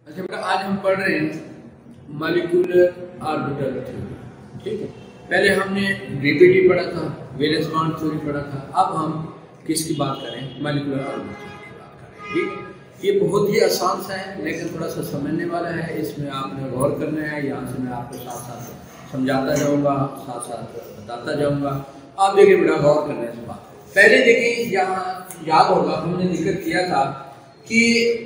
अच्छा बेटा, आज हम पढ़ रहे हैं मॉलिक्यूलर ऑर्बिटल थ्योरी। ठीक है, पहले हमने वीबीटी पढ़ा था, वैलेंस बॉन्ड थ्योरी पढ़ा था। अब हम किसकी बात करें? मॉलिक्यूलर ऑर्बिटल की बात करें। ठीक है, ये बहुत ही आसान सा है लेकिन थोड़ा सा समझने वाला है। इसमें आपने गौर करना है। यहाँ से मैं आपको साथ साथ समझाता जाऊँगा, साथ साथ बताता जाऊँगा। आप देखिए बेटा, गौर करना है इस बात को। पहले देखिए, यहाँ याद होगा हमने जिक्र किया था कि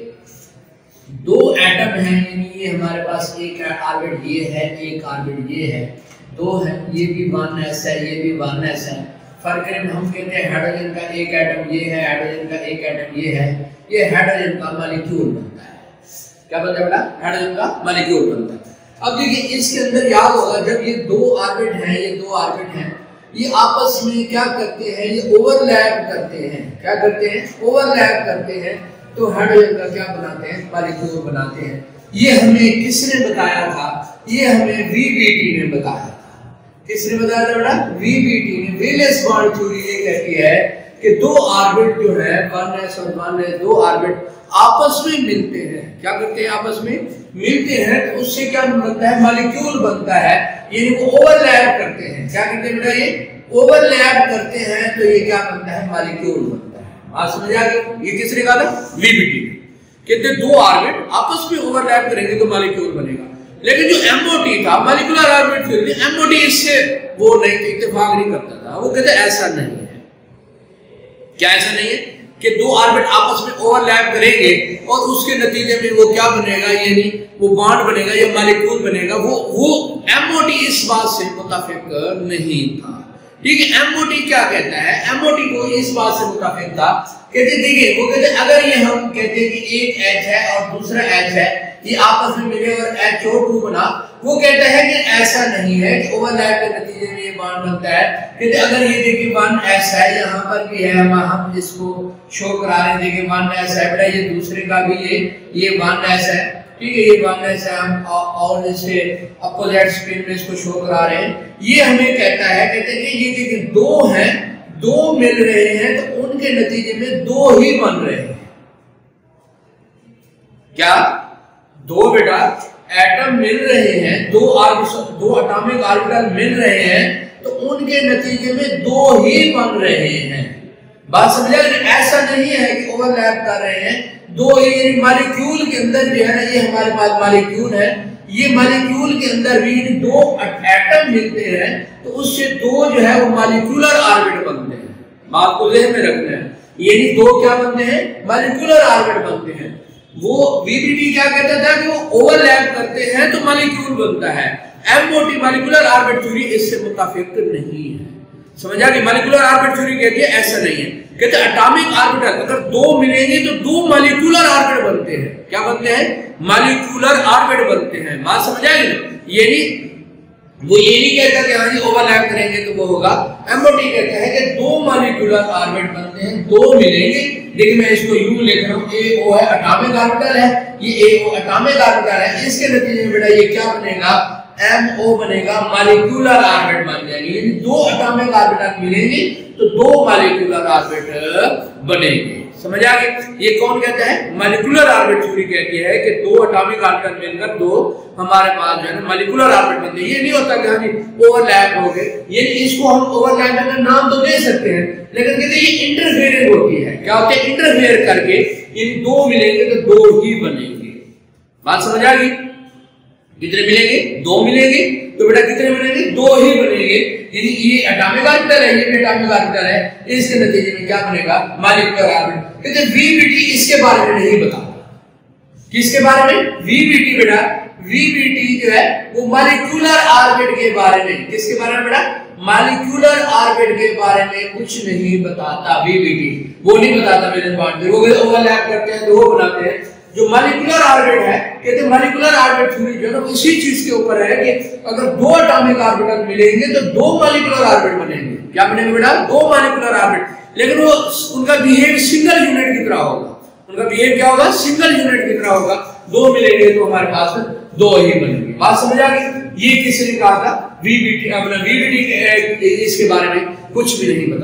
दो एटम हैं, यानी ये हमारे पास एक ऑर्बिट ये है, एक ऑर्बिट ये है, दो है, ये भी 1s है, ये भी 1s है। फर्क है, हम कहते हैं हाइड्रोजन का एक एटम ये है, हाइड्रोजन का एक एटम ये है। ये हाइड्रोजन का मॉलिक्यूल बनता है। क्या बनता है बेटा? हाइड्रोजन का मॉलिक्यूल बनता है। अब देखिए, इसके अंदर याद होगा, जब ये दो ऑर्बिट हैं, ये दो ऑर्बिट हैं, ये आपस में क्या करते हैं? ये ओवरलैप करते हैं। क्या करते हैं? ओवरलैप करते हैं। तो हाइड्रोजन का क्या बनाते हैं? मॉलिक्यूल बनाते हैं। ये हमें किसने बताया था? ये हमें वीबीटी ने बताया था। किसने बताया था बेटा? वीबीटी ने। वैलेंस बॉन्ड थ्योरी ये कहती है कि दो ऑर्बिट जो है 1s और 1s, दो ऑर्बिट आपस में मिलते हैं। क्या करते हैं? आपस में मिलते हैं, तो उससे क्या बनता है? मॉलिक्यूल बनता है। यानी वो ओवरलैप करते हैं। क्या करते हैं बेटा? ये ओवरलैप करते हैं, तो ये क्या बनता है? मॉलिक्यूल बनता है। बात समझ आ गई? ये किसने कहा था? वीबीटी। कहते दो ऑर्बिट आपस में ओवरलैप करेंगे तो मॉलिक्यूल बनेगा। लेकिन जो एमओटी था, मॉलिक्यूलर ऑर्बिट थ्योरी, एमओटी इससे वो नहीं, इत्तेफाक नहीं करता था। वो कहते ऐसा नहीं है। क्या ऐसा नहीं है कि दो ऑर्बिट आपस में ओवरलैप करेंगे और उसके नतीजे में वो क्या बनेगा? यानी वो बॉन्ड बनेगा या मॉलिक्यूल बनेगा। वो एमओटी इस बात से मुत्तफिक नहीं था। ठीक है, एमओटी क्या कहता है? एमओटी को इस बात से मुत्तफिक था, कहते देखिए, वो कहते अगर ये हम कहते हैं कि एक H है और दूसरा H है, ये आपस में मिले और HO2 बना, वो कहता है कि ऐसा नहीं है कि ओवरलैप के नतीजे में ये बॉन्ड बनता है। कहते अगर ये देखिए 1s है, यहाँ पर भी है, हम इसको शो करा रहे हैं, देखिए 1s है बेटा, ये दूसरे का भी ये 1s है। ठीक है, ये 1s है, हम और इसे अपोजिट स्पिन में इसको शो करा रहे हैं। ये हमें कहता है, कहते हैं कि ये देखिए दो हैं, दो मिल रहे हैं, तो उनके नतीजे में दो ही बन रहे हैं। क्या? दो बेटा एटम मिल रहे हैं, दो एटॉमिक ऑर्बिटल मिल रहे हैं, तो उनके नतीजे में दो ही बन रहे हैं। बात समझा? ऐसा नहीं है कि ओवरलैप कर रहे हैं, दो ही मॉलिक्यूल के अंदर जो है ना, ये हमारे पास मॉलिक्यूल है, ये मॉलिक्यूल के अंदर भी दो एटम मिलते हैं, तो उससे दो जो है वो मॉलिक्यूलर ऑर्बिट बनते हैं। बात को ध्यान में रखना है, यानी दो क्या बनते हैं? मॉलिक्यूलर ऑर्बिट बनते हैं। वो वीबीटी क्या कहता था कि वो ओवरलैप करते हैं तो मॉलिक्यूल बनता है। एमओटी मॉलिक्यूलर ऑर्बिट थ्योरी इससे मुत्तफिक नहीं है। समझ आ गई? मॉलिक्यूलर ऑर्बिट थ्योरी कहती है ऐसा नहीं है। कहते एटॉमिक ऑर्बिटल अगर दो मिलेंगे तो दो मॉलिक्यूलर ऑर्बिट बनते हैं। क्या बनते हैं? मॉलिक्यूलर ऑर्बिट बनते हैं। बात समझ आएगी? यानी वो ये नहीं कहता कि हाँ जी ओवरलैप करेंगे तो वो होगा। एमओटी कहता है कि दो मॉलिक्यूलर ऑर्बिट बनते हैं, दो मिलेंगे। देखिए मैं इसको यू लिख रहा हूँ, AO है एटॉमिक ऑर्बिटल है, ये AO एटॉमिक ऑर्बिटल है। इसके नतीजे में बेटा ये क्या बनेगा? MO बनेगा, मॉलिक्यूलर ऑर्बिट बन जाएंगे। यानी दो एटॉमिक ऑर्बिटल मिलेंगे तो दो मॉलिक्यूलर ऑर्बिट बनेंगे। समझ आ गई? ये कौन कहता है? मॉलिक्यूलर ऑर्बिट थ्योरी कहती है कि दो एटॉमिक ऑर्बिटल मिलकर दो हमारे पास जो है ना मॉलिक्यूलर ऑर्बिट बनते हैं। ये नहीं होता कि हाँ जी ओवरलैप हो गए। ये इसको हम ओवरलैप का नाम तो दे सकते हैं, लेकिन कहते हैं ये इंटरफेयरिंग होती है। क्या होता है? इंटरफेयर करके इन दो मिलेंगे तो दो ही बनेंगे। बात समझ आ गई? कितने मिलेंगे? दो मिलेंगे, तो बेटा कितने बनेंगे? दो ही बनेंगे। यानी ये एटॉमिक ऑर्बिटल है, ये भी एटॉमिक ऑर्बिटल है, इसके नतीजे में क्या बनेगा? Molecular orbit. कहते वीबीटी इसके बारे में नहीं बताता। किसके बारे में? वीबीटी बेटा, वीबीटी जो है वो मॉलिक्यूलर ऑर्बिट के बारे में। किसके बारे में बेटा? मॉलिक्यूलर ऑर्बिट के बारे में कुछ नहीं बताता वीबीटी। वो नहीं बताता वैलेंस बॉन्ड थ्योरी। वो ओवरलैप करते हैं तो वो बनाते हैं। जो मॉलिक्यूलर ऑर्बिट है, कहते हैं मॉलिक्यूलर ऑर्बिट थ्योरी जो है ना इसी चीज के ऊपर है कि अगर दो एटॉमिक ऑर्बिटल मिलेंगे तो दो मॉलिक्यूलर ऑर्बिट बनेंगे। क्या बनेंगे बेटा? दो मॉलिक्यूलर ऑर्बिट। लेकिन वो उनका बिहेव सिंगल यूनिट की तरह होगा। उनका बिहेव क्या होगा? सिंगल यूनिट की तरह होगा। दो मिलेंगे तो हमारे पास दो ही बनेंगे। बात समझ आ गई? ये किसने कहा था? वीबीटी। अपना वीबीटी इसके बारे में कुछ भी नहीं बताती।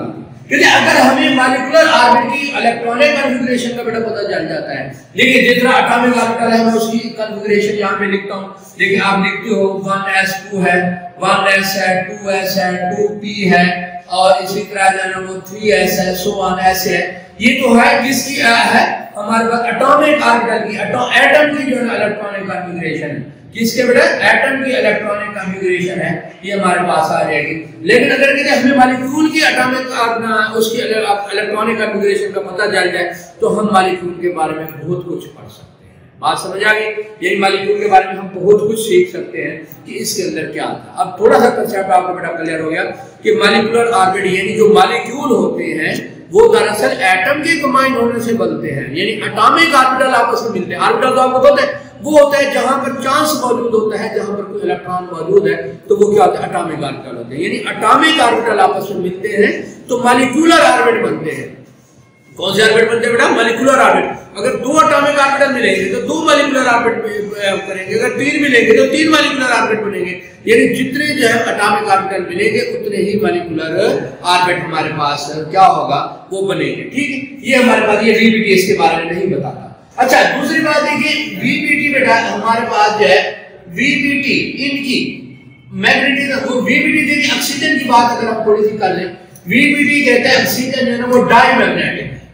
क्योंकि अगर हमें मॉलिक्यूलर ऑर्बिट की इलेक्ट्रॉनिक कॉन्फ़िगरेशन का बेटा पता चल जाता है, देखिए जितना एटॉमिक ऑर्बिटल है मैं उसकी कॉन्फ़िगरेशन यहाँ पे लिखता हूँ। देखिए आप लिखते हो 1s2 है, 1s है, 2s है, 2p है और इसी तरह जो है वो 3s है, सो ऑन s है। ये तो है किसकी है हमारे पास एटॉमिक ऑर्बिटल की, एटम की जो है इलेक्ट्रॉनिक कॉन्फ़िगरेशन है। किसके बेटा एटम की इलेक्ट्रॉनिक कॉन्फ़िगरेशन है, ये हमारे पास आ जाएगी। लेकिन अगर कहते हमें मॉलिक्यूल की एटॉमिक उसकी इलेक्ट्रॉनिक कॉन्फ़िगरेशन का पता चल जाए तो हम मॉलिक्यूल के बारे में बहुत कुछ पढ़ सकते हैं। बात समझ आ गई? यही मॉलिक्यूल के बारे में हम बहुत कुछ सीख सकते हैं कि इसके अंदर क्या था। अब थोड़ा सा कंसेप्ट आपको बेटा क्लियर हो गया कि मॉलिक्यूलर ऑर्बिट यानी जो मॉलिक्यूल होते हैं वो दरअसल एटम के कंबाइन होने से बनते हैं, यानी एटॉमिक ऑर्बिटल आपस में मिलते हैं। ऑर्बिटल तो आपको पता है वो होता है जहां पर चांस मौजूद होता है, जहां पर कोई इलेक्ट्रॉन मौजूद है तो वो क्या होता है एटॉमिक ऑर्बिटल होते हैं। यानी एटॉमिक ऑर्बिटल आपस में मिलते हैं तो मॉलिक्यूलर ऑर्बिट बनते हैं। कौन से ऑर्बिट बनते हैं बेटा? Molecular orbit. अगर दो एटॉमिक ऑर्बिटल मिलेंगे तो दो मॉलिक्यूलर ऑर्बिट करेंगे, अगर तीन मिलेंगे तो तीन मॉलिक्यूलर ऑर्बिट बनेंगे। यानी जितने जो है एटॉमिक ऑर्बिटल मिलेंगे उतने ही मॉलिक्यूलर ऑर्बिट हमारे पास क्या होगा वो बनेंगे। ठीक है, ये हमारे पास ये वीबीटी इसके बारे में नहीं बताता। अच्छा दूसरी बात देखिए वीबीटी बेटा हमारे पास जो है वीबीटी इनकी मैग्नेटिज्म, वो वीबीटी देखिए ऑक्सीजन की बात अगर हम थोड़ी सी कर लें, वीबीटी कहते हैं ऑक्सीजन जो है वो डायमैग्नेटिक है।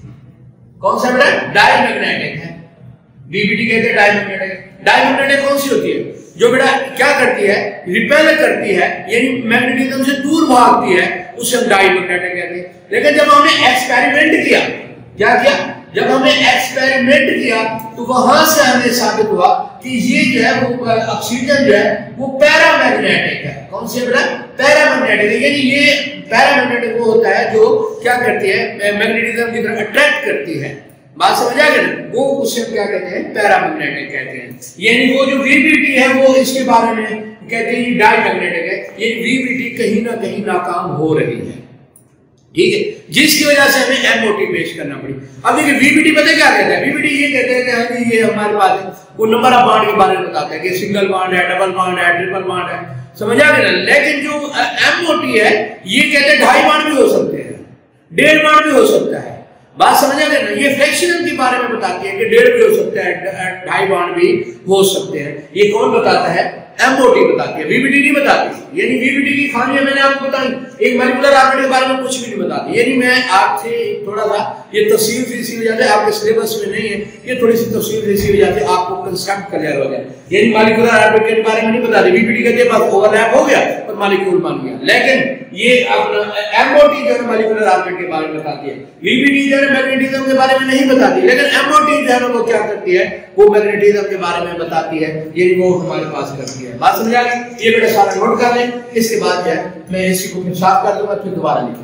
कौन सा बेटा? डायमैग्नेटिक है। वीबीटी कहते हैं डायमैग्नेटिक। डायमैग्नेटिक कौन सी होती है? जो बेटा क्या करती है रिपेल करती है, यानी मैग्नेटिज्म से दूर भागती है, उसे हम डायमैग्नेटिक कहते हैं। लेकिन जब हमने एक्सपेरिमेंट किया, क्या किया? जब हमने एक्सपेरिमेंट किया तो वहां से हमें साबित हुआ कि ये जो है वो ऑक्सीजन जो है वो पैरामैग्नेटिक है। कौन से बेटा? पैरामैग्नेटिक है। यानी ये पैरामैग्नेटिक वो होता है जो क्या करती है मैग्नेटिज्म की तरफ अट्रैक्ट करती है। बात समझ आ गई ना? वो उसे क्या कहते हैं पैरामैग्नेटिक कहते हैं। यानी वो जो वीबीटी है वो इसके बारे में कहते हैं डायमैग्नेटिक है। ये वीबीटी कहीं ना कहीं नाकाम हो रही है, ठीक है, जिसकी वजह से हमें एमओटी पेश करना पड़ी। अब देखिए वीबीटी पता क्या कहता है? वीबीटी ये कहते हैं कि हाँ जी ये हमारे पास है, वो नंबर ऑफ बॉन्ड के बारे में बताता है कि सिंगल बॉन्ड है, डबल बॉन्ड है, ट्रिपल बॉन्ड है, समझ आ गया ना? लेकिन जो एमओटी है ये कहते हैं 2.5 बॉन्ड भी हो सकते हैं, 1.5 बॉन्ड भी हो सकता है। बात समझ आ गया ना? ये फ्रैक्शनल के बारे में बताती है कि 1.5 भी हो सकता है, 2.5 बॉन्ड भी हो सकते हैं। ये कौन बताता है? एमओटी बताती है, वीबीटी नहीं बताती। यानी वीबीटी की खामियां मैंने आपको बताई, एक मॉलिक्यूलर ऑर्बिट के बारे में कुछ भी नहीं बताती। यानी मैं आपसे थोड़ा सा ये तफसील से इसी वजह से आपके सिलेबस में नहीं है, ये थोड़ी सी तफसील से इसी वजह से आपको कंसेप्ट क्लियर हो जाए। यानी मॉलिक्यूलर ऑर्बिट के बारे में नहीं बताती, वीबीटी कहते हैं बस ओवरलैप हो गया और मॉलिक्यूल बन गया। लेकिन ये अपना एमओटी जो है मॉलिक्यूलर ऑर्बिट के बारे में बताती है, वीबीटी जो है मैग्नेटिज्म के बारे में नहीं बताती। लेकिन एमओटी जो है वो क्या करती है? वो मैग्नेटिज्म के बारे में बताती है, ये वो हमारे पास करती है। बात समझ आ गई? ये बेटा सारा नोट कर लें, इसके बाद जो है मैं इसी को फिर साफ कर दूंगा, फिर दोबारा लिखूंगा।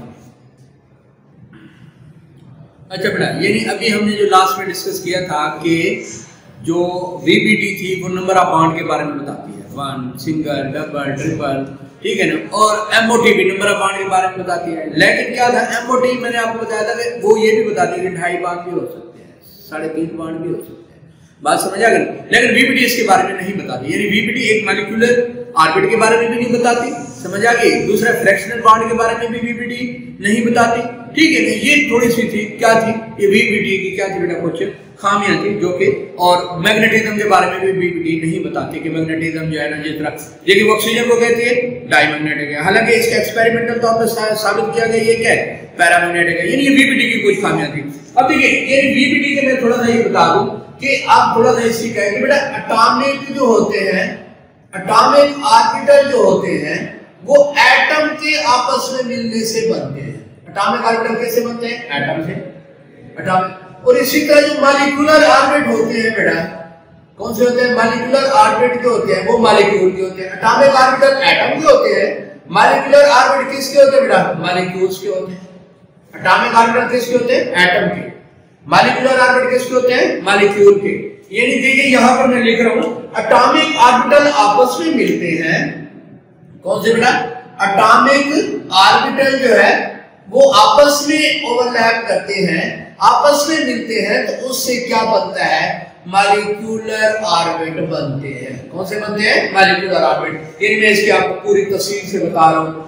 अच्छा बेटा यानी अभी हमने जो लास्ट में डिस्कस किया था कि जो वीबीटी थी वो नंबर ऑफ बॉन्ड के बारे में बताती है, 1 सिंगल डबल ट्रिपल, ठीक है ना? और एमओटी भी नंबर ऑफ बॉन्ड के बारे में बताती है। लेकिन क्या था एमओटी मैंने आपको बताया था कि वो ये भी बताती है कि 2.5 बॉन्ड भी हो सकते हैं, 3.5 बॉन्ड भी हो सकते हैं। बात समझ आ गई? लेकिन वीबीटी इसके बारे में नहीं बताती। यानी वीबीटी एक मॉलिक्यूलर ऑर्बिट के बारे में भी नहीं बताती, समझ आ गई? दूसरा फ्रैक्शनल बॉन्ड के बारे में भी वीबीटी नहीं बताती, ठीक है ना? ये थोड़ी सी थी, क्या थी ये वीबीटी की क्या थी बेटा? कुछ खामियां थी जो कि, और मैग्नेटिज्म के बारे में भी वीबीटी नहीं बताती कि मैग्नेटिज्म जो है ना जिस तरह देखिए ऑक्सीजन को कहती है डायमैग्नेटिक है, हालांकि इसका एक्सपेरिमेंटल तौर पर साबित किया गया ये क्या है? पैरामैग्नेटिक है। यानी ये वीबीटी की कुछ खामियां थी। अब देखिए ये वीबीटी के मैं थोड़ा सा ये बता दूं कि आप थोड़ा सा इसी कहेंगे बेटा एटॉमिक जो होते हैं, एटॉमिक ऑर्बिटल जो होते हैं वो एटम के आपस में मिलने से बनते हैं। एटॉमिक ऑर्बिटल कैसे बनते हैं? एटम से, एटॉमिक। और इसी तरह जो मॉलिक्यूलर ऑर्बिट होते हैं बेटा, कौन से होते हैं? मॉलिक्यूलर ऑर्बिट जो होते हैं वो मॉलिक्यूल के होते हैं। एटॉमिक ऑर्बिटल एटम के होते हैं, मॉलिक्यूलर ऑर्बिट किसके होते हैं बेटा? मॉलिक्यूल्स के होते हैं। एटॉमिक ऑर्बिटल किसके होते हैं? एटम के। मॉलिक्यूलर ऑर्बिट किसके होते हैं? मॉलिक्यूल के। यानी देखिए यहां पर मैं लिख रहा हूं एटॉमिक ऑर्बिटल आपस में मिलते हैं, कौन से बेटा? एटॉमिक ऑर्बिटल जो है वो आपस में ओवरलैप करते हैं, आपस में मिलते हैं, तो उससे क्या बनता है? मॉलिक्यूलर ऑर्बिट बनते हैं। कौन से बनते हैं? Molecular orbit. यानी मैं इसकी आपको पूरी तफसील से बता रहा हूं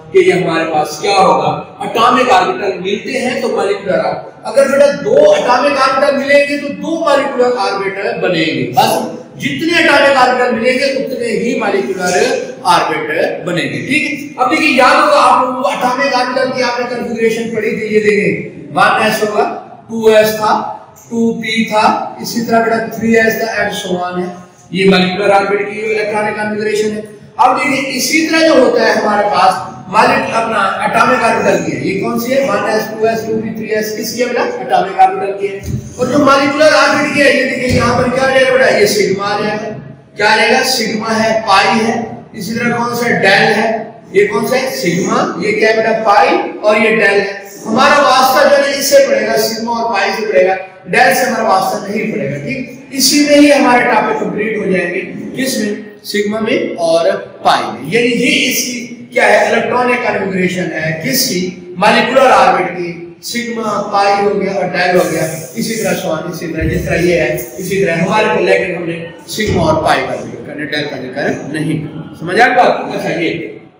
कि ये हमारे पास क्या होगा, एटॉमिक ऑर्बिटल मिलते हैं तो मॉलिक्यूलर ऑर्बिटल। अगर बेटा दो एटॉमिक ऑर्बिटल मिलेंगे तो दो मॉलिक्यूलर ऑर्बिटल बनेंगे, बस जितने एटॉमिक ऑर्बिटल मिलेंगे उतने ही मॉलिक्यूलर ऑर्बिटल बनेंगे। ठीक है, अब देखिए याद होगा आप लोगों को एटॉमिक ऑर्बिटल की आपने कॉन्फ़िगरेशन पढ़ी थी, ये देखें 1s होगा, 2s था, 2p था, इसी तरह बेटा 3s था एंड सो ऑन है। ये मॉलिक्यूलर ऑर्बिटल की इलेक्ट्रॉनिक कॉन्फ़िगरेशन है। अब देखिए इसी तरह जो होता है हमारे पास मॉलिक्यूलर अपना एटॉमिक ऑर्बिटल की है, ये कौन सी है 1s 2s 2p 3s किसकी है बेटा एटॉमिक ऑर्बिटल की है। और जो मॉलिक्यूलर ऑर्बिटल की है ये देखिए यहाँ पर क्या आ जाएगा बेटा, ये सिग्मा आ जाएगा, क्या आ जाएगा सिग्मा है, पाई है, इसी तरह कौन सा डेल है, ये कौन सा है सिग्मा, ये क्या है बेटा पाई और ये डेल है। हमारा वास्ता जो है इससे पड़ेगा, सिग्मा और पाई से पड़ेगा, डेल से हमारा वास्ता नहीं पड़ेगा। ठीक, इसी में ही हमारे टॉपिक कंप्लीट हो जाएंगे, किसमें सिग्मा में और पाई में। यानी ये इसकी क्या है इलेक्ट्रॉनिक कॉन्फ़िगरेशन है किसकी मॉलिक्यूलर ऑर्बिट की, सिग्मा पाई हो गया और डेल हो गया, इसी तरह सवाल इसी तरह जिस तरह ये है इसी तरह हमारे को, लेकिन हमने सिग्मा और पाई का जिक्र करने डेल का जिक्र नहीं, समझ आ गया। अच्छा ये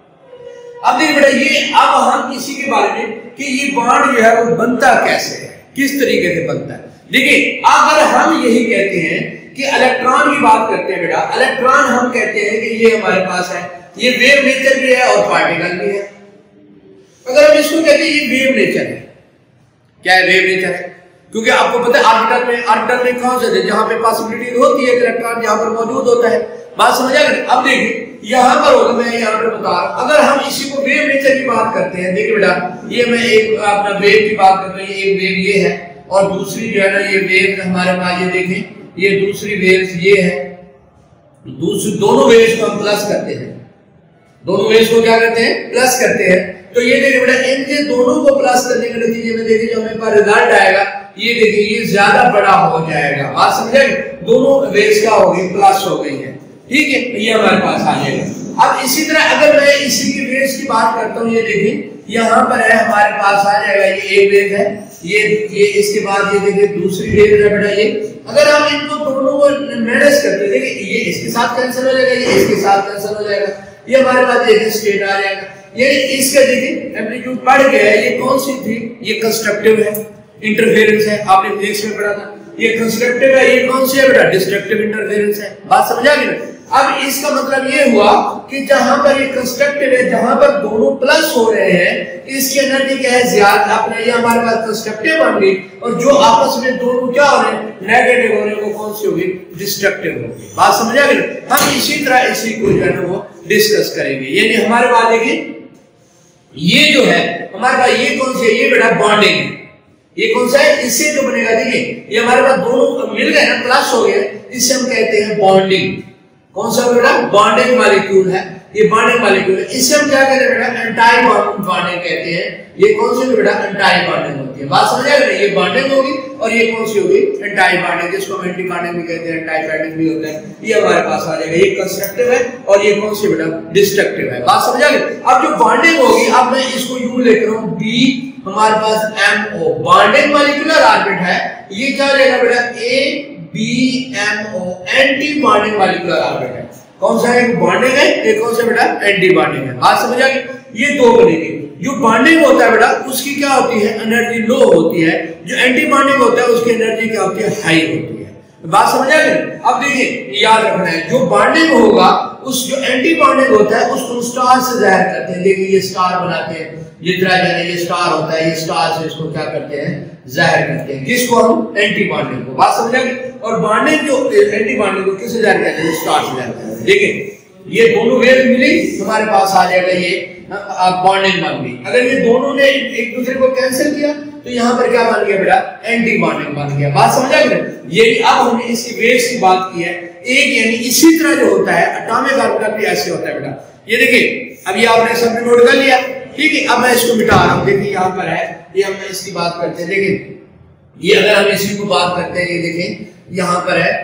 अब देखिए बेटा ये अब हम इसी के बारे में कि ये बॉन्ड जो है वो बनता कैसे है, किस तरीके से बनता है। देखिए अगर हम यही कहते हैं कि इलेक्ट्रॉन की बात करते हैं बेटा, इलेक्ट्रॉन हम कहते हैं कि ये हमारे पास है, ये वेव नेचर भी है और पार्टिकल भी है। अगर हम इसको कहते हैं ये वेव नेचर है, क्या है वेव नेचर है, क्योंकि आपको पता है ऑर्बिटल में कौन से जहां पे पॉसिबिलिटी होती है इलेक्ट्रॉन जहां पर मौजूद होता है, बात समझ आ गई। अब देखिए यहां पर होगा, मैं यहां पर बता रहा हूं, अगर हम इसी को वेव नेचर की बात करते हैं, देखिए बेटा ये मैं एक अपना वेव की बात करता हूं, ये एक वेव ये है और दूसरी जो है ना ये वेव हमारे पास, ये देखें ये दूसरी वेव्स ये है, दूसरी दोनों वेव्स को हम प्लस करते हैं, दोनों वेव्स को क्या करते हैं प्लस करते हैं। तो ये देखिए बेटा इनके दोनों को प्लस करने के नतीजे में देखिए जो हमें पास रिजल्ट आएगा, ये देखिए ये ज्यादा बड़ा हो जाएगा, बात समझे, दोनों वेव्स क्या हो गई प्लस हो गई है। ठीक है, ये हमारे पास आ जाएगा। अब इसी तरह अगर मैं इसी की वेव्स की बात करता हूँ, ये देखिए यहाँ पर है हमारे पास आ जाएगा, ये एक वेव है, ये इसके बाद ये देखिए दूसरी वेव है बेटा ये। अगर हम इनको दोनों को मैनेज करते हैं, देखिए ये इसके साथ कैंसिल हो जाएगा, ये इसके साथ कैंसिल हो जाएगा, ये हमारे पास देखिए स्टेट आ जाएगा। ये इसका देखिए एम्पलीट्यूड बढ़ गया है, ये कौन सी थी, ये कंस्ट्रक्टिव है, इंटरफेरेंस है, आपने फिजिक्स में पढ़ा था, ये कंस्ट्रक्टिव है, ये कौन सी है बेटा डिस्ट्रक्टिव इंटरफेरेंस है, बात समझ आ गई ना। अब इसका मतलब ये हुआ कि जहां पर ये कंस्ट्रक्टिव है, जहां पर दोनों प्लस हो रहे हैं, इसकी एनर्जी क्या है ज्यादा, अपने ये हमारे पास कंस्ट्रक्टिव बन गई, और जो आपस में दोनों क्या हो रहे हैं नेगेटिव हो रहे हैं, वो कौन सी होगी डिस्ट्रक्टिव होगी, बात समझ आ गई। हम इसी तरह इसी को जो है ना वो डिस्कस करेंगे। यानी हमारे पास देखिए ये जो है हमारे पास ये कौन सी है, ये बेटा बॉन्डिंग है, ये कौन सा है, इससे जो बनेगा देखिए ये हमारे पास दोनों मिल गए ना प्लस हो गए, इससे हम कहते हैं बॉन्डिंग। कौन सा बेटा बॉन्डिंग मॉलिक्यूल है, ये बॉन्डिंग मॉलिक्यूल है, इससे हम क्या कहते हैं बेटा एंटाई बॉन्डिंग कहते हैं। ये कौन सी बेटा एंटाई बॉन्डिंग होती है, बात समझ आ गई, ये बॉन्डिंग होगी और ये कौन सी होगी एंटाई बॉन्डिंग, जिसको हम एंटी बॉन्डिंग भी कहते हैं, एंटाई बॉन्डिंग भी होता है। ये हमारे पास आ जाएगा, ये कंस्ट्रक्टिव है और ये कौन सी बेटा डिस्ट्रक्टिव है, बात समझ आ गई। अब जो बॉन्डिंग होगी, अब मैं इसको यूं लिख रहा हूं बी, हमारे पास MO बॉन्डिंग मॉलिक्यूलर ऑर्बिट है, ये क्या रहेगा बेटा ABMO anti bonding molecular orbit है। कौन सा है, बॉन्डिंग है, ये कौन सा बेटा एंटी बॉन्डिंग है, बात समझ आ गई। ये दो बनेंगे, जो बॉन्डिंग होता है बेटा उसकी क्या होती है एनर्जी लो होती है, जो एंटी बॉन्डिंग होता है उसकी एनर्जी क्या होती है हाई होती है, बात समझ आ गई। अब देखिए याद रखना है, जो बॉन्डिंग होगा उस जो एंटी बॉन्डिंग होता है उसको स्टार से जाहिर करते हैं। देखिए ये स्टार बनाते हैं, जितना जाने ये स्टार होता है, ये स्टार से इसको क्या करते हैं जाहिर करते हैं, किसको हम एंटी बॉन्डिंग को, बात समझ आ गई। और बॉन्डिंग जो एंटी बॉन्डिंग को किससे जाहिर करते हैं, स्टार से जाहिर करते हैं। देखिए ये दोनों वेव मिली, हमारे पास आ जाएगा ये बॉन्डिंग बन गई। अगर ये दोनों ने एक दूसरे को कैंसिल किया तो यहाँ पर क्या बन गया बेटा एंटी बॉन्डिंग बन गया, बात समझ आ गई। ये अब हमने इसी वेव्स की बात की है, एक यानी इसी तरह जो होता है एटॉमिक ऑर्बिटल भी ऐसे होता है बेटा। ये देखिए अब ये आपने सब नोट कर लिया, ठीक है। अब मैं इसको मिटा रहा हूँ, देखिए यहाँ पर है, ये हम इसकी बात करते हैं। देखिए ये अगर हम इसी को बात करते हैं, ये देखें यहाँ पर है,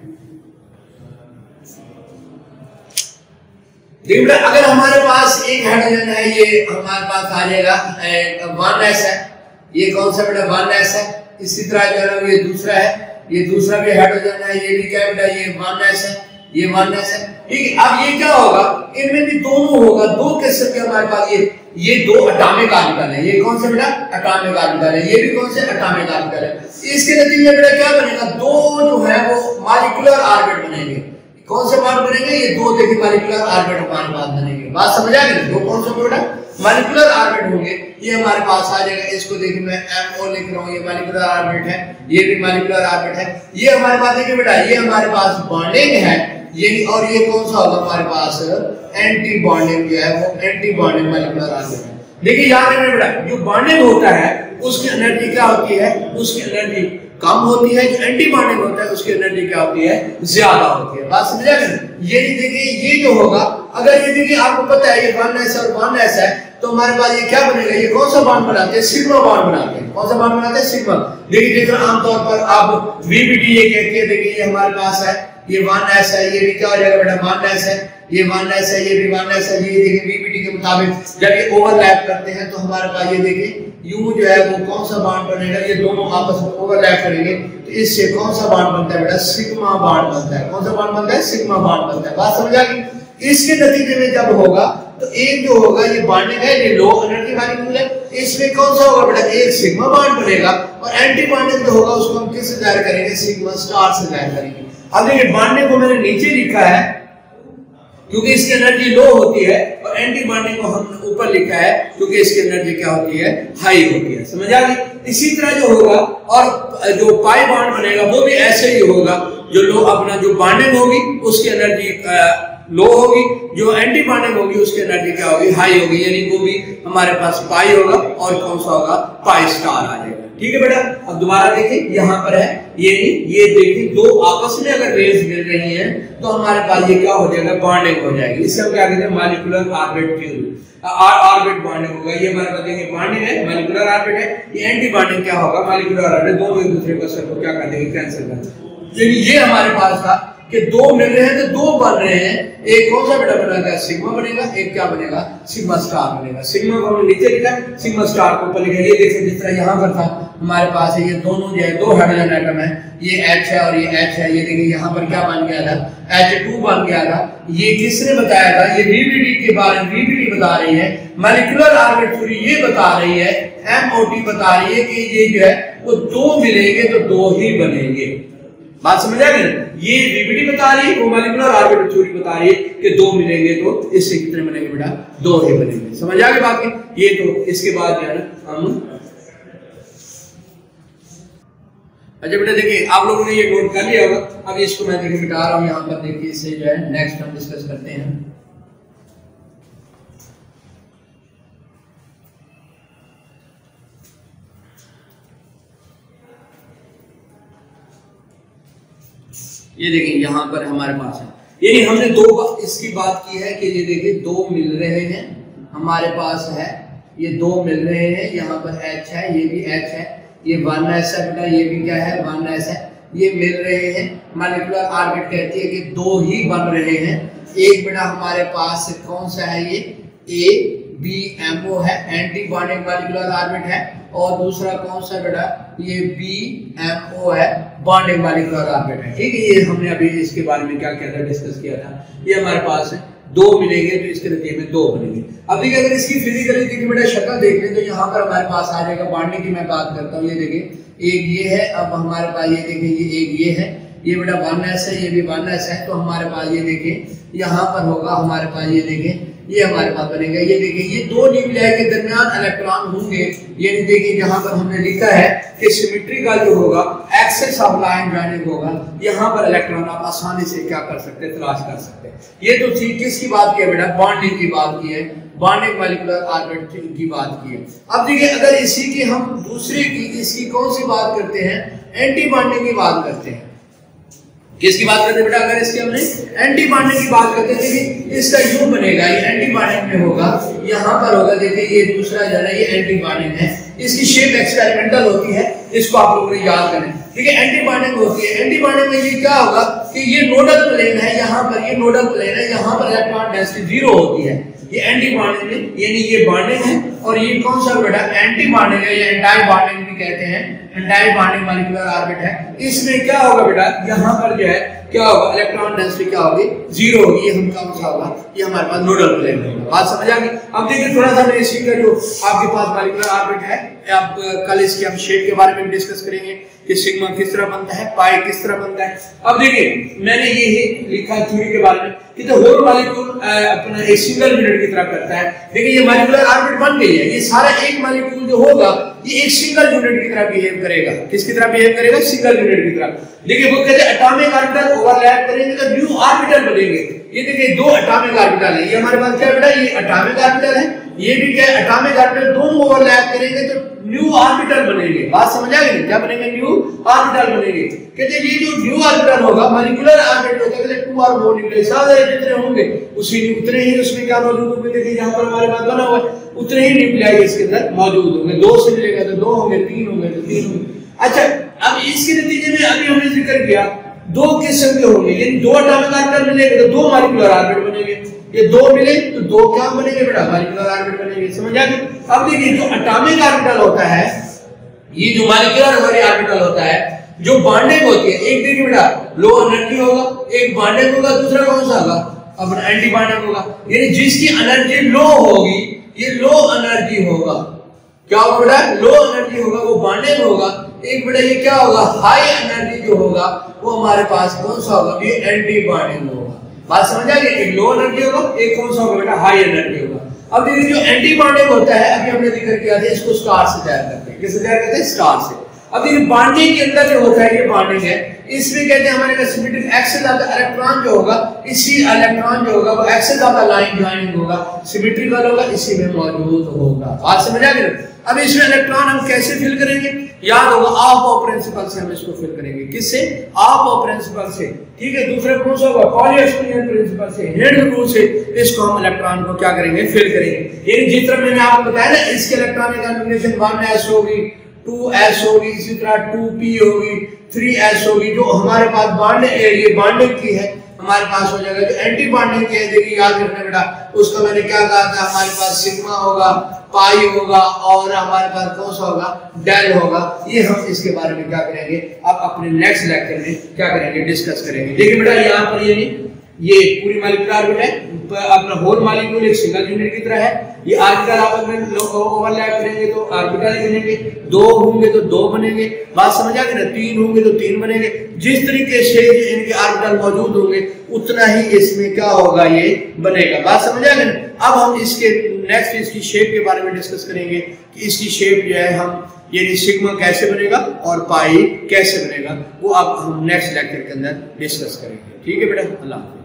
देखिए अगर हमारे पास एक हाइड्रोजन है, ये हमारे पास आ जाएगा 1s है, ये कौन सा बेटा 1s है। इसी तरह जो है ये दूसरा है, ये दूसरा भी हाइड्रोजन है, ये भी क्या है बेटा ये 1s है, ये 1s है, ठीक है। अब ये क्या होगा, इनमें भी दोनों होगा, दो किस्म के हमारे पास ये दो एटॉमिक ऑर्बिटल है। ये कौन से बेटा? एटॉमिक ऑर्बिटल है। ये भी कौन से? एटॉमिक ऑर्बिटल है। इसके नतीजे में बेटा क्या बनेगा? दो जो है वो मॉलिक्यूलर ऑर्बिट बनेंगे। कौन से बॉन्ड बनेंगे? ये दो देखिए मॉलिक्यूलर ऑर्बिट हमारे पास बनेंगे। बात समझ आ गई? दो कौन से बेटा? मॉलिक्यूलर ऑर्बिट होंगे। ये हमारे पास आ जाएगा। इसको देखिए मैं MO लिख रहा हूँ, ये मॉलिक्यूलर ऑर्बिट है, ये भी मॉलिक्यूलर ऑर्बिट है। ये हमारे पास देखिए बेटा, ये हमारे पास बॉन्डिंग है ये, और ये कौन सा होगा हमारे पास? एंटी बॉन्डिंग जो है वो एंटी बॉन्डिंग मॉलिक्यूलर ऑर्बिट है। देखिए याद रखना बेटा, जो बॉन्डिंग होता है उसकी एनर्जी क्या होती है? उसकी एनर्जी कम होती है। जो एंटी बॉन्डिंग होता है उसकी एनर्जी क्या होती है? ज्यादा होती है। बात समझ आ गई? ये देखिए, ये जो होगा, अगर ये देखिए आपको पता है ये 1s और 1s है, तो हमारे पास ये क्या बनेगा? ये कौन सा बॉन्ड बनाते हैं? सिग्मा बॉन्ड बनाते हैं। कौन सा बॉन्ड बनाते हैं? सिग्मा। देखिए आमतौर पर अब VBD ये कहती है, देखिए ये हमारे पास है, ये 1s है, ये भी क्या हो जाएगा बेटा? 1s है, ये 1s है, ये भी 1s है। ये देखिए VBD के मुताबिक जब ये ओवरलैप करते हैं तो हमारे पास ये देखिए U जो है वो कौन सा बॉन्ड बनेगा? ये दोनों आपस में ओवरलैप करेंगे तो इससे कौन सा बॉन्ड बनता है बेटा? सिग्मा बॉन्ड बनता है। कौन सा बॉन्ड बनता है? सिग्मा बॉन्ड बनता है। बात समझ आ गई? इसके नतीजे में जब होगा तो एक जो होगा ये बॉन्डिंग है, ये लो एनर्जी मॉलिक्यूल है, इसमें कौन सा होगा बेटा? एक सिग्मा बॉन्ड बनेगा। और एंटी बॉन्डिंग जो होगा उसको हम किससे जाहिर करेंगे? सिग्मा स्टार से जाहिर करेंगे। अब देखिए बॉन्डिंग को मैंने नीचे लिखा है क्योंकि इसकी एनर्जी लो होती है, और एंटी बॉन्डिंग को हमने ऊपर लिखा है क्योंकि इसकी एनर्जी क्या होती है? हाई होती है। समझ आ गई? इसी तरह जो होगा, और जो पाई बॉन्ड बनेगा वो भी ऐसे ही होगा। जो लो अपना जो बॉन्डिंग होगी उसकी एनर्जी लो होगी, जो एंटी बॉन्डिंग होगी उसकी एनर्जी क्या होगी? हाई होगी। यानी वो भी हमारे पास पाई होगा, और कौन सा होगा? पाई स्टार आ जाएगा। ठीक है बेटा? अब दोबारा देखिए, यहाँ पर है ये देखिए, दो आपस में अगर रेज मिल रही हैं तो हमारे पास ये क्या हो जाएगा? बॉन्डिंग हो जाएगी। इसे हम क्या कहते हैं? Molecular orbit theory. Orbit bonding होगा। ये हमारे पास देखिए बॉन्डिंग है, मॉलिक्यूलर ऑर्बिट है। ये एंटी बॉन्डिंग क्या होगा? मॉलिक्यूलर ऑर्बिट दोनों एक दूसरे को सर्कल क्या कर देंगे? कैंसिल कर देंगे। ये हमारे पास था कि दो मिल रहे हैं तो दो बन रहे हैं। एक कौन सा बेटा बनेगा? सिग्मा बनेगा। एक क्या बनेगा? सिग्मा स्टार बनेगा। सिग्मा को हमने नीचे लिखा, सिग्मा स्टार को ऊपर लिखा। ये देखिए जिस तरह यहाँ पर था हमारे पास है, ये दोनों जो है दो हाइड्रोजन एटम है, ये H है और ये H है। ये देखिए यहाँ पर क्या बन गया था? H2 बन गया था। ये किसने बताया था? ये VBD के बारे में VBD बता रही है। मॉलिक्यूलर ऑर्बिट थ्योरी ये बता रही है, MOT बता रही है कि ये जो है वो दो मिलेंगे तो दो ही बनेंगे। बात समझ आ गई? ये VBD बता रही है, वो मॉलिक्यूलर ऑर्बिट थ्योरी बता रही है कि दो मिलेंगे तो इससे कितने बनेंगे बेटा? दो ही बनेंगे। समझ आ गई बात की? ये तो इसके बाद जो है ना हम, अच्छा बेटा देखिए आप लोगों ने ये नोट कर लिया होगा। अब इसको मैं देखिए मिटा रहा हूँ यहाँ पर। देखिए इसे जो है नेक्स्ट हम डिस्कस करते हैं। ये देखिए यहाँ पर हमारे पास है, यानी हमने दो इसकी बात की है कि ये देखिए दो मिल रहे हैं हमारे पास है, ये दो मिल रहे हैं। यहाँ पर H है, ये भी H है, ये 1s है बेटा, ये भी क्या है? 1s है। ये मिल रहे हैं। मॉलिक्यूलर ऑर्बिट कहती है कि दो ही बन रहे हैं। एक बेटा हमारे पास कौन सा है? ये ABMO है, एंटी बॉन्डिंग मॉलिक्यूलर ऑर्बिट है। और दूसरा कौन सा बेटा? ये BMO है, बॉन्डिंग मॉलिक्यूलर ऑर्बिट है। ठीक है? ये हमने अभी इसके बारे में क्या किया था? डिस्कस किया था। ये हमारे पास है, दो मिलेंगे तो इसके नतीजे में दो बनेंगे। अब देखिए अगर इसकी फिजिकली देखिए बेटा शक्ल देख लें तो यहाँ पर हमारे पास आ जाएगा। बॉन्डिंग की मैं बात करता हूँ। ये देखिए एक ये है, अब हमारे पास ये देखिए ये एक ये है, ये बेटा 1s है, ये भी 1s है। तो हमारे पास ये देखिए यहाँ पर होगा हमारे पास, ये देखिए ये हमारे पास बनेगा। ये देखिए ये दो न्यूक्लियाई के दरमियान इलेक्ट्रॉन होंगे। ये देखिए जहाँ पर हमने लिखा है कि सिमेट्री का जो होगा एक्सेस ऑफ लाइन जॉइनिंग होगा, यहाँ पर इलेक्ट्रॉन आप आसानी से क्या कर सकते हैं? तलाश कर सकते हैं। ये तो चीज किसकी बात की है बेटा? बॉन्डिंग की बात की है, बॉन्डिंग मॉलिक्यूलर ऑर्बिट की बात की है। अब देखिए अगर इसी की हम दूसरे की इसकी कौन सी बात करते हैं? एंटी बॉन्डिंग की बात करते हैं। किसकी बात करते हैं बेटा? अगर इसकी हमने एंटी बॉन्डिंग की बात करते हैं, देखिए इसका यूं बनेगा, ये एंटी बॉन्डिंग में होगा, यहाँ पर होगा। देखिए ये दूसरा जो है ये एंटी बॉन्डिंग है। इसकी शेप एक्सपेरिमेंटल होती है, इसको आप लोगों ने याद करें। ठीक है? एंटी बॉन्डिंग होती है। एंटी बॉन्डिंग में ये क्या होगा कि ये नोडल प्लेन है, यहाँ पर ये नोडल प्लेन है, यहाँ पर इलेक्ट्रॉन डेंसिटी 0 होती है। ये एंटी बॉन्डिंग है, यानी ये बॉन्डिंग है और ये कौन सा बेटा एंटी बॉन्डिंग है, ये एंटी बॉन्डिंग भी कहते हैं, एंटी बॉन्डिंग मॉलिक्यूलर ऑर्बिट है। इसमें क्या होगा बेटा, यहाँ पर जो है क्या होगा, इलेक्ट्रॉन डेंसिटी क्या होगी, 0 होगी। ये हम कौन सा होगा, ये हमारे पास नोडल प्लेन होगा। बात समझ आ गई। अब देखिए थोड़ा सा इसी का जो आपके पास मॉलिक्यूलर ऑर्बिट है, आप कल इसके हम शेप के बारे में डिस्कस करेंगे कि सिग्मा किस तरह बनता है, पाई किस तरह बनता है। अब देखिए मैंने ये ही लिखा थ्योरी के बारे में कि तो होल मॉलिक्यूल अपना एक सिंगल यूनिट की तरह करता है। देखिए ये मॉलिक्यूलर ऑर्बिट बन गई है, ये सारा एक मॉलिक्यूल जो होगा ये एक सिंगल यूनिट की तरह बिहेव करेगा। किसकी तरह बिहेव करेगा, सिंगल यूनिट की तरह। देखिए वो कहते हैं एटॉमिक ऑर्बिटल ओवरलैप करेंगे तो न्यू ऑर्बिटल बनेंगे। ये देखिए दो एटॉमिक ऑर्बिटल है, ये हमारे पास क्या बेटा, ये एटॉमिक ऑर्बिटल है, ये भी क्या एटॉमिक ऑर्बिटल, दोनों ओवरलैप करेंगे तो न्यू ऑर्बिटल बनेंगे। बात समझ आ गई, क्या बनेंगे, न्यू ऑर्बिटल बनेंगे। कहते हैं ये जो न्यू ऑर्बिटल होगा मॉलिक्यूलर ऑर्बिट होता है, कहते हैं 2 और मोर न्यूक्लियस सारे जितने होंगे उतने ही उसमें क्या मौजूद होंगे। देखिए यहाँ पर हमारे पास बना हुआ है, उतने ही न्यूक्लियाई इसके अंदर मौजूद होंगे। 2 से मिलेगा तो 2 होंगे, 3 होंगे तो 3 होंगे। अच्छा अब इसके नतीजे में अभी हमने जिक्र किया 2 किस्म के होंगे, यानी 2 एटॉमिक ऑर्बिटल मिलेंगे तो 2 मॉलिक्यूलर ऑर्बिट बनेंगे। ये 2 मिले तो 2 क्या बनेंगे बेटा, मॉलिक्यूलर ऑर्बिट बनेंगे। समझ आ गई। अब देखिए जो एटॉमिक ऑर्बिटल होता है, ये जो मॉलिक्यूलर ऑर्बिटल होता है, जो बॉन्डिंग होती है, एक देखिए बेटा लो एनर्जी होगा, एक बॉन्डिंग होगा, दूसरा कौन सा होगा, अपना एंटी बॉन्डिंग होगा। यानी जिसकी एनर्जी लो होगी ये लो एनर्जी होगा। क्या होगा बेटा, लो एनर्जी होगा, वो बॉन्डिंग होगा। एक बेटा ये क्या होगा, हाई एनर्जी जो होगा वो हमारे पास कौन सा होगा, ये एंटी बॉन्डिंग होगा। बात समझ आ गई। एक लो एनर्जी होगा, एक कौन सा होगा बेटा, हाई एनर्जी होगा। अब देखिए जो एंटी बॉन्डिंग होता है, अभी हमने जिक्र किया था, इसको स्टार से तैयार करते हैं। किससे तैयार करते हैं, स्टार से। अब देखिए बॉन्डिंग के अंदर जो होता है, ये बॉन्डिंग है, इसमें कहते हैं हमारे पास सिमेट्रिक एक्सिस ज्यादा इलेक्ट्रॉन जो होगा, इसी इलेक्ट्रॉन जो होगा वो एक्सिस ज्यादा लाइन ज्वाइनिंग होगा, सिमेट्रिकल होगा, इसी में मौजूद होगा। बात समझ आ गई। अब इसमें इलेक्ट्रॉन हम कैसे फिल करेंगे, याद होगा ऑफ ऑफ प्रिंसिपल से हम इसको फिल करेंगे। किससे, ऑफ ऑफ प्रिंसिपल से। ठीक है, दूसरा कौन सा होगा, पॉली एक्सक्लूजन प्रिंसिपल से, हेड रूल से इसको हम इलेक्ट्रॉन को क्या करेंगे, फिल करेंगे। यानी जिस तरह मैंने आपको बताया ना, इसके इलेक्ट्रॉनिक कॉन्फ़िगरेशन 1s होगी, 2s होगी, इसी तरह 2p होगी, 3s होगी। जो हमारे पास बॉन्ड ये बॉन्डिंग की है हमारे पास हो जाएगा। जो एंटी बॉन्डिंग की है, देखिए याद रखना बेटा, उसका मैंने क्या कहा था, हमारे पास सिग्मा होगा, पाई होगा और हमारे पास कौन सा होगा, डेल होगा। ये हम इसके बारे में क्या करेंगे, अब अपने नेक्स्ट लेक्चर में क्या करेंगे, डिस्कस करेंगे। देखिए बेटा यहाँ पर ये पूरी मॉलिक्यूलर ऑर्बिट है, अपना होल मॉलिक्यूल एक सिंगल यूनिट की तरह है। ये ऑर्बिटल आपस में ओवरलैप करेंगे तो ऑर्बिटल बनेंगे, 2 होंगे तो 2 बनेंगे। बात समझ आ गई ना, 3 होंगे तो 3 बनेंगे। जिस तरीके से इनके ऑर्बिटल मौजूद होंगे उतना ही इसमें क्या होगा, ये बनेगा। बात समझ आ गई ना। अब हम इसके नेक्स्ट इसकी शेप के बारे में डिस्कस करेंगे कि इसकी शेप जो है हम, यानी सिग्मा कैसे बनेगा और पाई कैसे बनेगा, वो अब हम नेक्स्ट लेक्चर के अंदर डिस्कस करेंगे। ठीक है बेटा, अल्लाह।